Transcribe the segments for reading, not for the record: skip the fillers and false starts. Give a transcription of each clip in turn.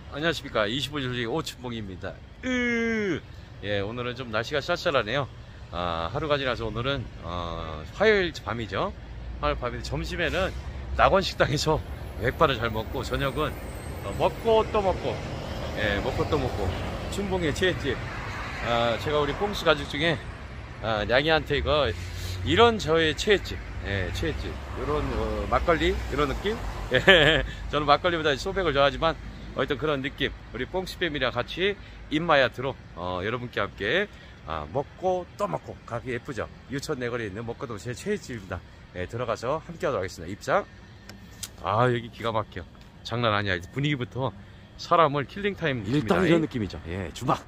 안녕하십니까. 25줄기 오춘봉입니다. 예, 오늘은 좀 날씨가 쌀쌀하네요. 하루가 지나서 오늘은 화요일 밤이죠. 화요일 밤인데 점심에는 낙원식당에서 백반을 잘 먹고, 저녁은 먹고 또 먹고, 예, 먹고 또 먹고, 춘봉의 채집. 제가 우리 뽕수 가족 중에 양이한테 이런 저의 채집, 예, 채집, 이런 막걸리 이런 느낌. 예, 저는 막걸리보다 소백을 좋아하지만 어떤 그런 느낌, 우리 뽕수 패밀리와 같이 입마야트로 여러분께 함께 먹고 또 먹고 가기 예쁘죠. 유천 내거리에 있는 먹고도 제 최애집입니다. 예, 들어가서 함께 하도록 하겠습니다. 입장. 여기 기가 막혀. 장난 아니야. 분위기부터 사람을 킬링타임 느낌이다. 일단 이런 느낌이죠. 예, 주막.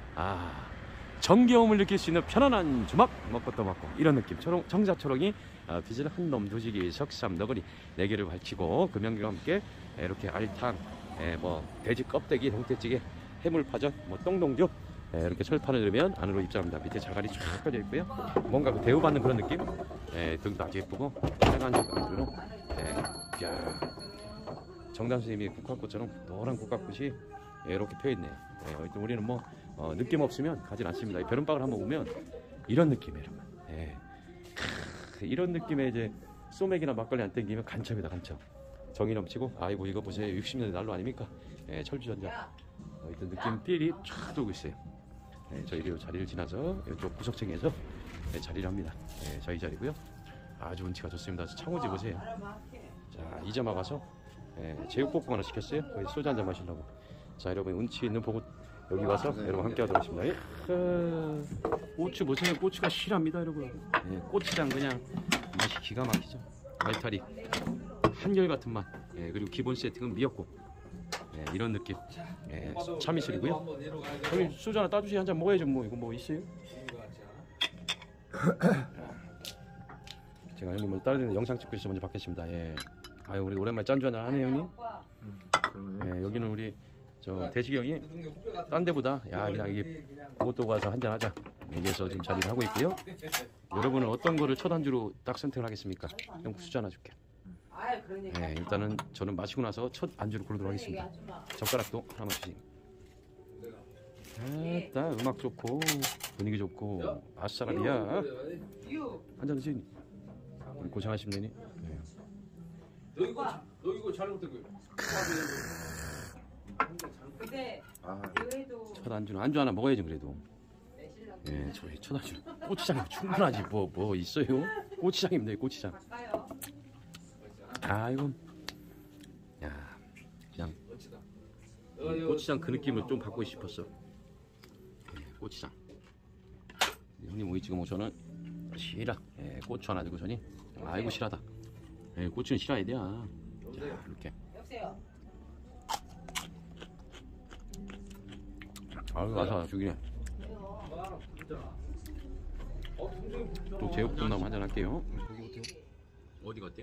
정겨움을 느낄 수 있는 편안한 주막. 먹고 또 먹고 이런 느낌. 청자초롱이 빚을 한 놈 두지기 석삼 너구리 4개를 발치고 금연기와 함께 이렇게 알탕, 뭐 돼지 껍데기, 동태찌개, 해물파전, 뭐 똥동죽, 이렇게 철판을 들으면 안으로 입장합니다. 밑에 자갈이 쫙 펴져 있고요. 뭔가 대우받는 그런 느낌. 등도 아주 예쁘고 빨간 색깔로. 야, 정당 스님이 국화꽃처럼 노란 국화꽃이 이렇게 펴 있네요. 우리는 뭐 느낌 없으면 가진 않습니다. 벼른박을 한번 보면 이런 느낌이에요, 여러분. 이런 느낌의 이제 소맥이나 막걸리 안 땡기면 간첩이다, 간첩. 정이 넘치고, 아이고 이거 보세요, 60년대 난로 아닙니까? 철주전자. 이런 느낌 삘이 쫙 돌고 있어요. 저희 자리를 지나서 이쪽 구석층에서 자리를 합니다. 저희 자리고요. 아주 운치가 좋습니다. 창호지 보세요. 자, 이자마 가서 제육볶음 하나 시켰어요. 거기 소주 한잔 마시려고. 자, 여러분 운치 있는 보고 여기 와서 여러분 함께 하도록 하겠습니다. 고추 보세요. 고추가 실합니다, 여러분. 고추장 그냥 맛이 기가 막히죠. 알타리 한결같은 맛. 그리고 기본 세팅은 미역국. 이런 느낌. 참이슬이고요. 여기 소주 하나 따주시. 한잔 먹어야죠. 뭐 이거 뭐 있어요? 제가 형님을 다른 영상 찍고 있어 먼저 받겠습니다. 아유, 우리 오랜만에 짠주 한잔 하네, 형님. 여기는 우리 저 대식이 형이 딴 데보다 그냥 이게 그것도 가서 한잔 하자 여기에서 지금 자리를 하고 있고요. 여러분은 어떤 거를 첫 안주로 딱 선택을 하겠습니까? 형 수저 하나 줄게. 일단은 저는 마시고 나서 첫 안주를 고르도록 하겠습니다. 젓가락도 하나만 주시고. 음악 좋고 분위기 좋고 아싸라비야. 한잔 드시니. 고생하시면 되니. 너 이거 잘못된 거. 첫 안주는 안주 하나 먹어야지 그래도. 저희 첫 안주 고추장이 충분하지 뭐 있어요? 고추장입니다. 고추장. 이건 그냥 고추장 그 느낌을 좀 받고 싶었어. 고추장. 형님 오이 찍어 먹으면 실하. 고추 하나 들고 저니 아이고 실하다. 고추는 실어야 돼. 자, 이렇게. 와서 죽이네. 또 제육볶음 나무 한잔 할게요. 어디 갔대요?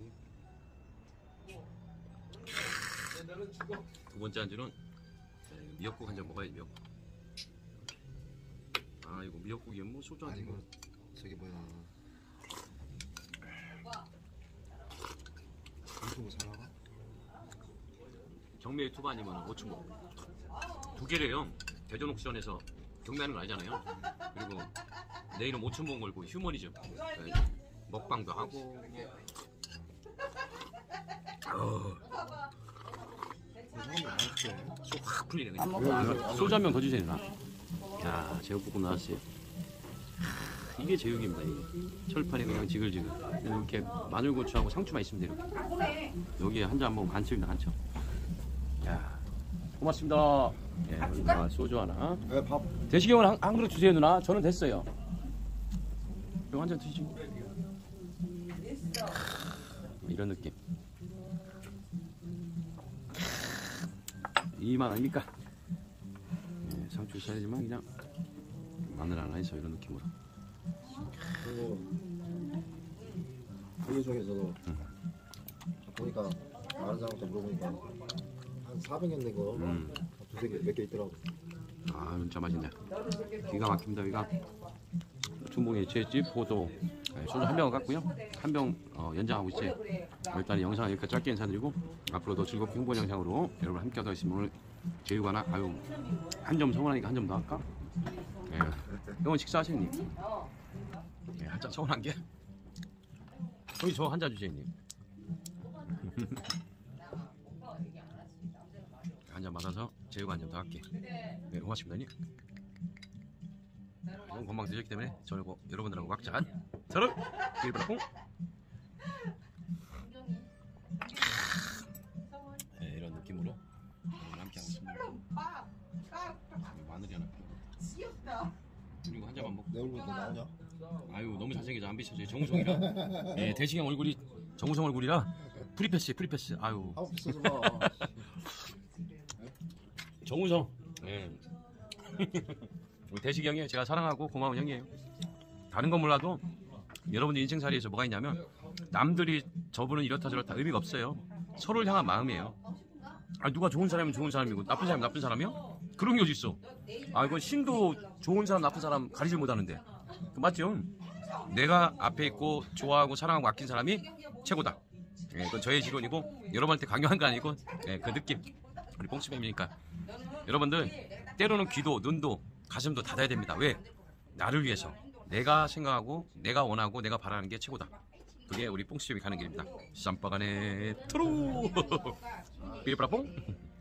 두 번째 안주는 미역국 한잔 먹어야지. 미역국. 이거 미역국이 뭐 소주 한 잔. 저기 뭐야? 유튜브 잘 나가? 경매 유튜브 아니면 오춘봉 두 개래요. 대전 옥션에서 경매하는 거 알잖아요. 그리고 내일은 오춘봉 걸고 휴머니즘 먹방도 하고. 속 확 풀리네 그냥. 소주 한 명 더 주세요, 누나. 야, 제육볶음 나왔어요. 이게 제육입니다. 이게 철판이 그냥 지글지글. 이렇게 마늘고추하고 상추만 있으면 돼요. 이렇게. 여기에 한 잔 먹으면 간첩입니다, 간첩. 야, 고맙습니다. 누나 소주 하나. 밥. 대식이 형은 한 그릇 주세요, 누나. 저는 됐어요. 이거 한 잔 드시죠. 이런 느낌. 이 맛 아닙니까? 상추 사이즈만 그냥 마늘 하나 해서 이런 느낌으로. 그리고 그 중에서도 보니까 다른 사람한테 물어보니까 한 400년 된 거 두세 개 몇 개 있더라고. 진짜 맛있네. 기가 막힙니다. 여기가 춘봉의 채집, 포도, 네, 소주 한 병을 깠고요. 한 병 연장하고 있지. 일단 영상 여기까지 짧게 인사드리고 앞으로도 즐겁게 행복한 영상으로 여러분 함께 하도록 하겠습니다. 오늘 제육 하나, 아유 한 점 서운하니까 한 점 더 할까? 예. 형은 식사하시니? 예, 한잔 서운한 게? 형이 저 한 잔 주세요, 형님. 한 잔 받아서 제육 한 점 더 할게. 네, 고맙습니다, 형님. 너무 건강 드셨기 때문에 저는 여러분들하고 꽉찬 서로 일브라퐁. 네, 이런 느낌으로 함께 하고 있습니다. 마늘이 하나 필요. 그리고 한 잔만 먹고. 내 얼굴도 나오냐? 아유 너무 잘생겨서 안 비춰져. 정우성이라. 네, 대식형 얼굴이 정우성 얼굴이라 프리패스. 아유. 하고 비싸지 마. 정우성. 네. 우리 대식이 형이 제가 사랑하고 고마운 형이에요. 다른 건 몰라도 여러분들 인생살이에서 뭐가 있냐면 남들이 저분은 이렇다 저렇다 의미가 없어요. 서로를 향한 마음이에요. 아, 누가 좋은 사람이면 좋은 사람이고 나쁜 사람이면 나쁜 사람이요? 그런 게 어디 있어? 아, 이건 신도 좋은 사람 나쁜 사람 가리질 못하는데 그 맞죠? 내가 앞에 있고 좋아하고 사랑하고 아낀 사람이 최고다. 예, 그건 저의 지론이고 여러분한테 강요한 거 아니고 예, 그 느낌 우리 뽕치뱀이니까 여러분들 때로는 귀도 눈도 가슴도 닫아야 됩니다. 왜? 나를 위해서 내가 생각하고 내가 원하고 내가 바라는 게 최고다. 그게 우리 뽕치뱀이 가는 길입니다. 쌈바가네 트루 삐리빠라뽕.